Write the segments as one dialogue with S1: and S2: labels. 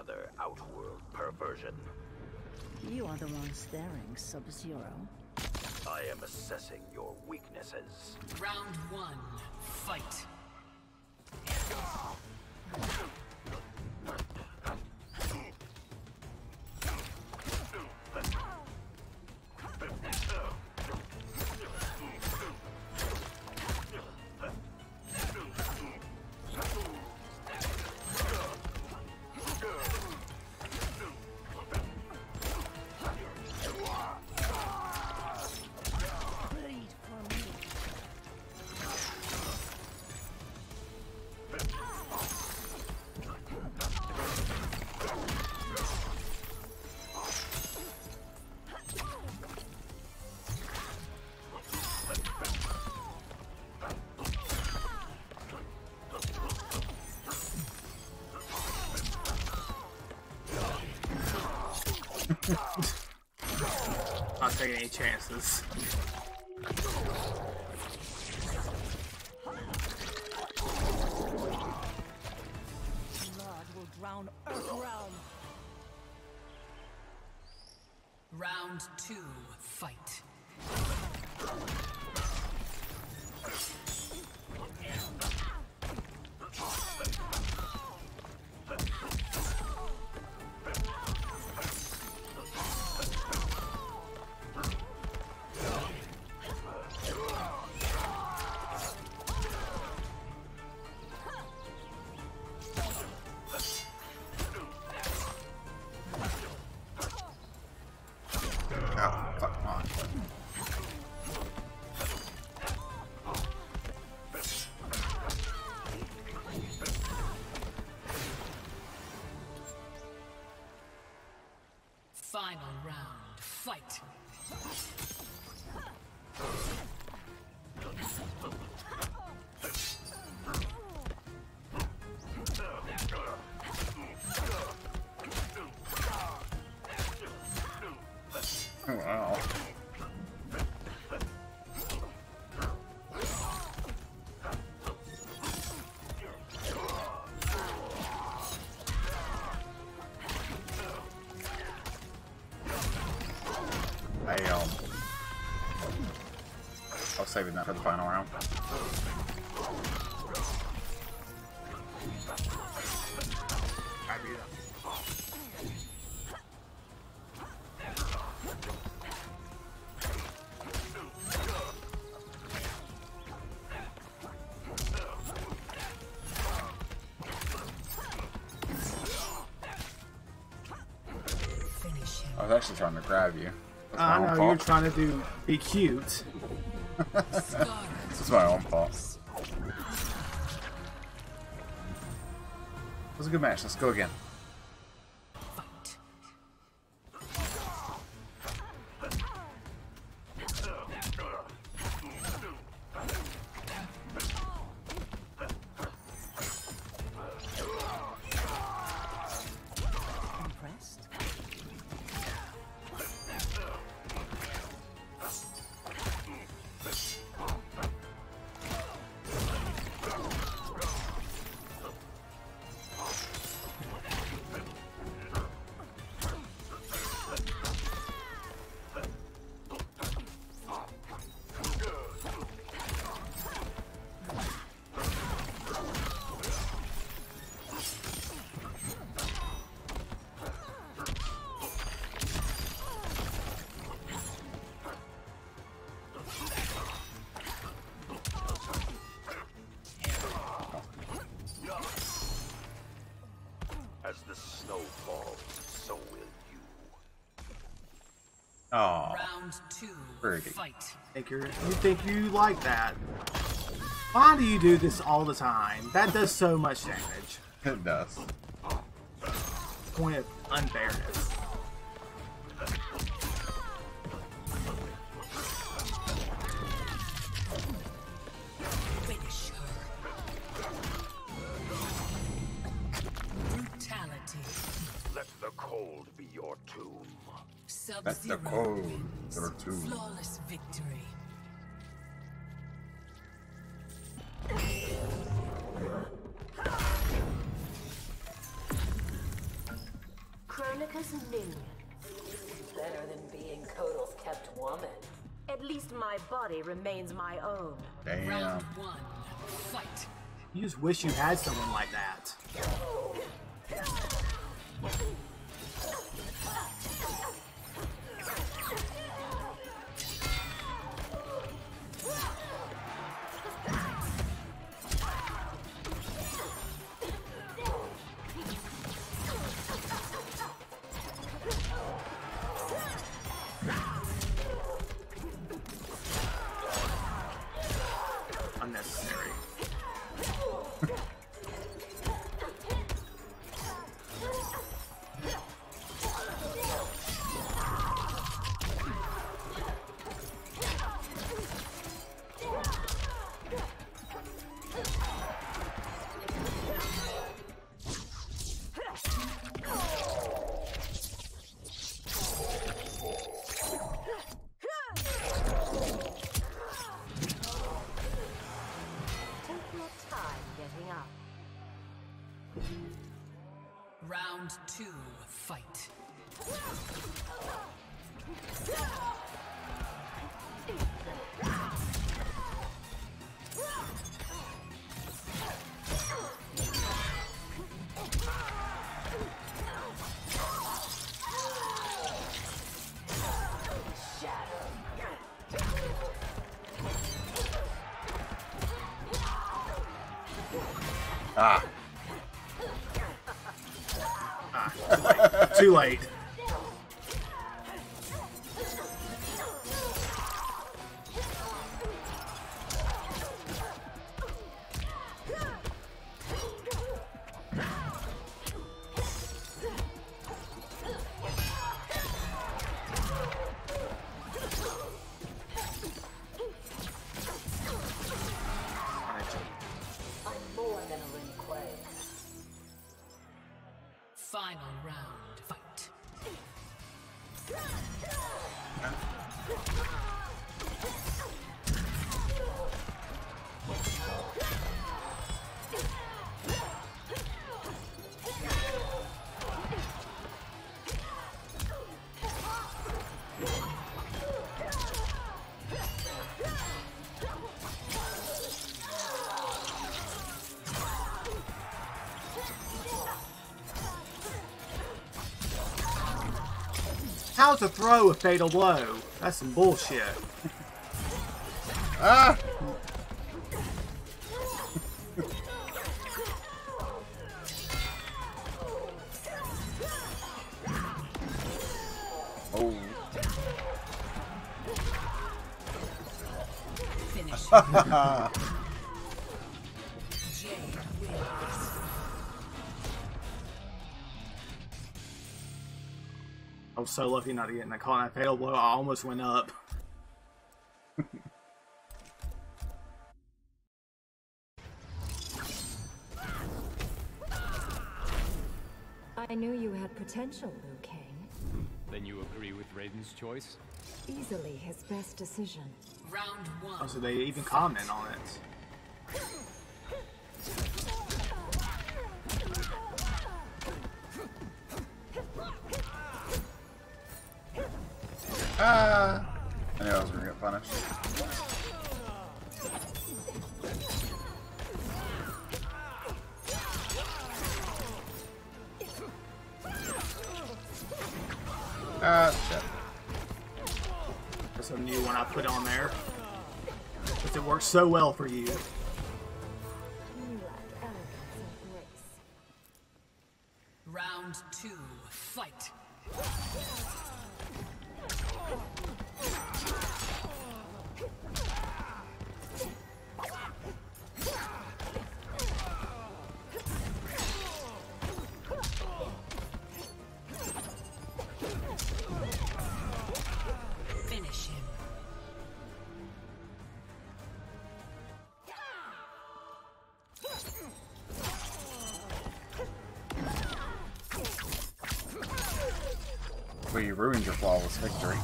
S1: another outworld perversion.
S2: You are the one staring, Sub-Zero.
S1: I am assessing your weaknesses.
S3: Round 1, fight.
S4: Not taking any chances.
S2: Blood will drown Earthrealm.
S3: Round 2, fight. Final round, fight.
S5: Oh, wow. I was saving that for the final round.
S4: I beat him.
S5: I was actually trying to grab you.
S4: I know, you're trying to be cute.
S5: This is my own fault. It was a good match. Let's go again.
S1: As the snow falls, so will you.
S5: Oh,
S3: Round 2,
S5: pretty.
S3: fight.
S4: You think you like that? Why do you do this all the time? That does so much damage.
S5: It does.
S4: Point of unfairness.
S3: Finish her. Brutality.
S1: Let the cold be your tomb.
S5: That's the
S3: Sub-Zero
S5: cold.
S3: wins.
S5: Your tomb.
S3: Flawless victory.
S6: America's minion. Better than being Kotal's kept woman. At least my body remains my own.
S5: Damn.
S3: Round 1, fight.
S4: You just wish you had someone like that. Unnecessary.
S3: Round 2, fight.
S5: Ah.
S4: Too late.
S3: Final round, fight.
S4: How to throw a fatal blow? That's some bullshit.
S5: Ah! Oh.
S3: Finish.
S4: I was so lucky not to get in that call. That fatal blow, I almost went up.
S7: I knew you had potential, Liu Kang.
S8: Then you agree with Raiden's choice?
S7: Easily his best decision.
S3: Round 1.
S4: Oh, so they even comment on it.
S5: Ah! I knew I was gonna get punished. Ah, shit.
S4: That's a new one I put on there. Because it works so well for you.
S7: You lack elegance and grace.
S3: Round 2, fight. Finish him.
S5: Well, you ruined your flawless victory.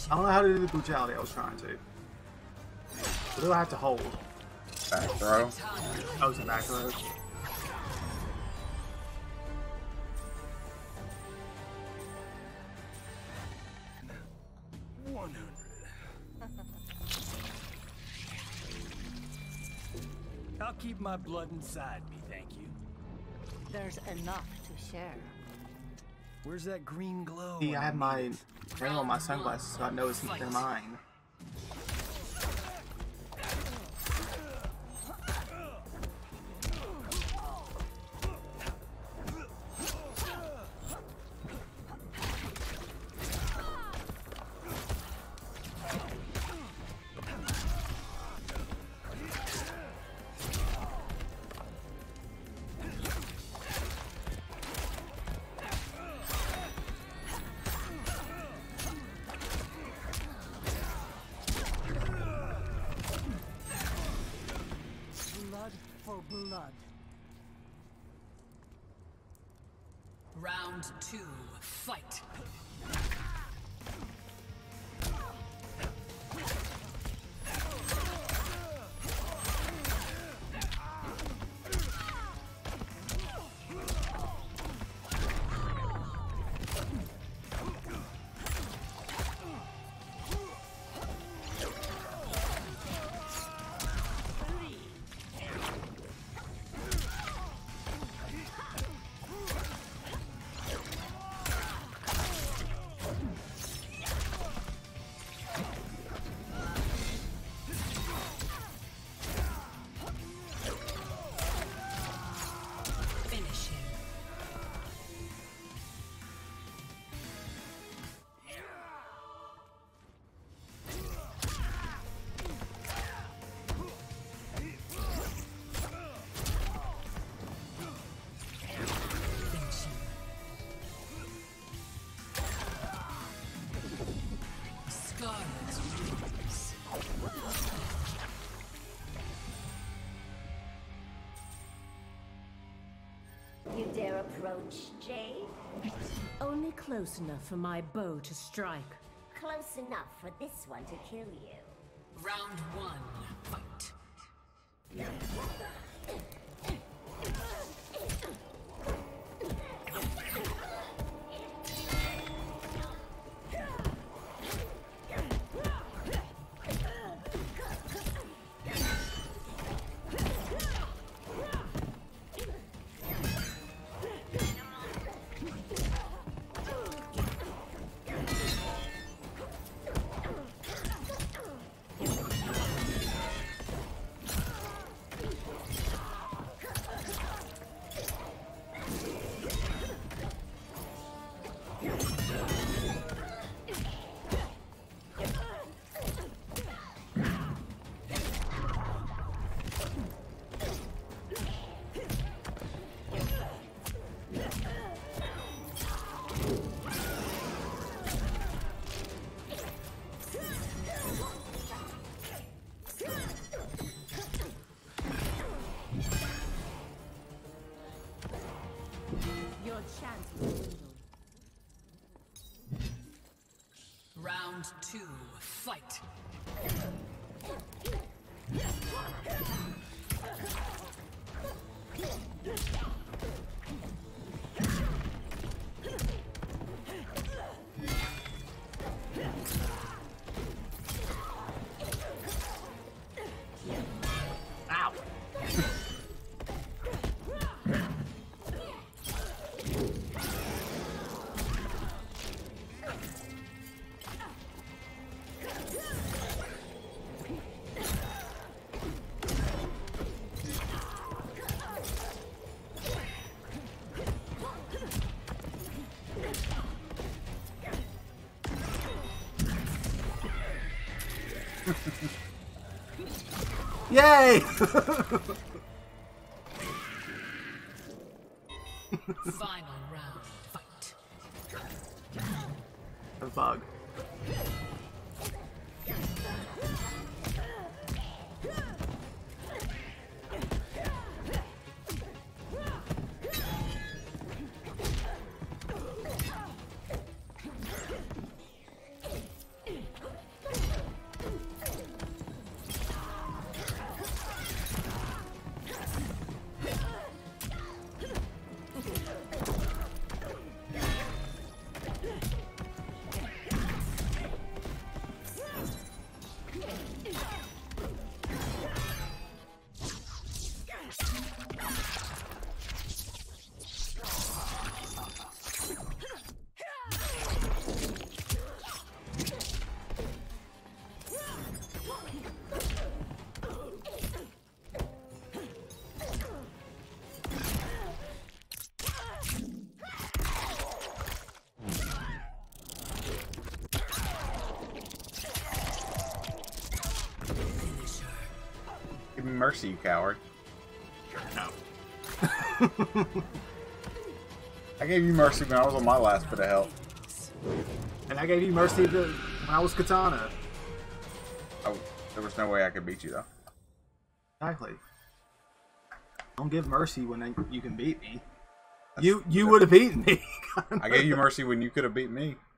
S4: I don't know how to do the brutality I was trying to. What do I have to hold?
S5: Back throw.
S4: Oh, it's a back throw.
S1: 100.
S8: I'll keep my blood inside me, thank you.
S2: There's enough to share.
S8: Where's that green glow?
S4: See, I have my ring on my sunglasses, so I know they're mine.
S2: Blood for blood.
S3: Round 2, fight.
S6: You dare approach, Jade?
S9: Only close enough for my bow to strike.
S6: Close enough for this one to kill you.
S3: Round 1, fight.
S9: Your chance will dwindle.
S3: Round 2, fight.
S4: Ow! Yay!
S3: Final round, fight.
S4: A bug.
S5: Give me mercy, you coward.
S4: No.
S5: I gave you mercy when I was on my last bit of health.
S4: And I gave you mercy when I was Katana.
S5: Oh, there was no way I could beat you, though.
S4: Exactly. Don't give mercy when you can beat me. You would have beaten me.
S5: I gave you mercy when you could have beaten me.